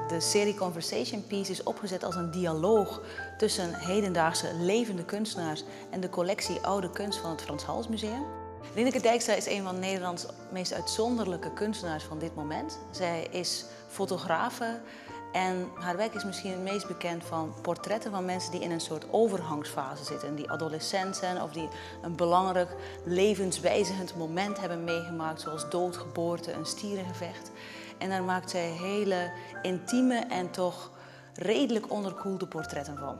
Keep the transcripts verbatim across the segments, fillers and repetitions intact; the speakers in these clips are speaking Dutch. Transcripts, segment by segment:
De serie Conversation Piece is opgezet als een dialoog tussen hedendaagse levende kunstenaars en de collectie oude kunst van het Frans Hals Museum. Linneke Dijkstra is een van Nederlands meest uitzonderlijke kunstenaars van dit moment. Zij is fotografe en haar werk is misschien het meest bekend van portretten van mensen die in een soort overgangsfase zitten. Die adolescent zijn of die een belangrijk levenswijzigend moment hebben meegemaakt, zoals dood, geboorte, een stierengevecht. En daar maakt zij hele intieme en toch redelijk onderkoelde portretten van.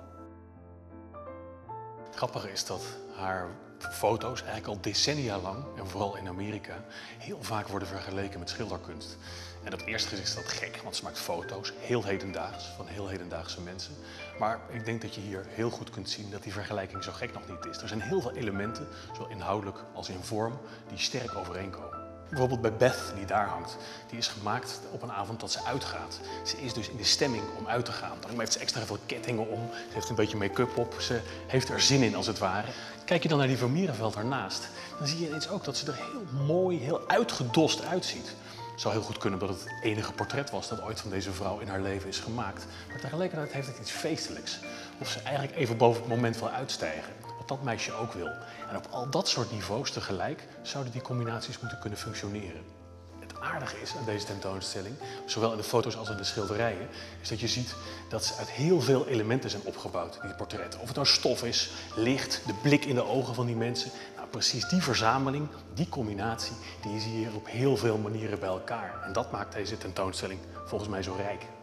Het grappige is dat haar foto's eigenlijk al decennia lang, en vooral in Amerika, heel vaak worden vergeleken met schilderkunst. En op het eerste gezicht is dat gek, want ze maakt foto's, heel hedendaags, van heel hedendaagse mensen. Maar ik denk dat je hier heel goed kunt zien dat die vergelijking zo gek nog niet is. Er zijn heel veel elementen, zowel inhoudelijk als in vorm, die sterk overeenkomen. Bijvoorbeeld bij Beth, die daar hangt, die is gemaakt op een avond dat ze uitgaat. Ze is dus in de stemming om uit te gaan. Daarom heeft ze extra veel kettingen om, ze heeft een beetje make-up op, ze heeft er zin in als het ware. Kijk je dan naar die Vermeerenveld ernaast, dan zie je ineens ook dat ze er heel mooi, heel uitgedost uitziet. Het zou heel goed kunnen dat het het enige portret was dat ooit van deze vrouw in haar leven is gemaakt. Maar tegelijkertijd heeft het iets feestelijks. Of ze eigenlijk even boven het moment wil uitstijgen. Wat dat meisje ook wil. En op al dat soort niveaus tegelijk zouden die combinaties moeten kunnen functioneren. Het aardige is aan deze tentoonstelling, zowel in de foto's als in de schilderijen, is dat je ziet dat ze uit heel veel elementen zijn opgebouwd, die portretten. Of het nou stof is, licht, de blik in de ogen van die mensen. Nou, precies die verzameling, die combinatie, die zie je hier op heel veel manieren bij elkaar. En dat maakt deze tentoonstelling volgens mij zo rijk.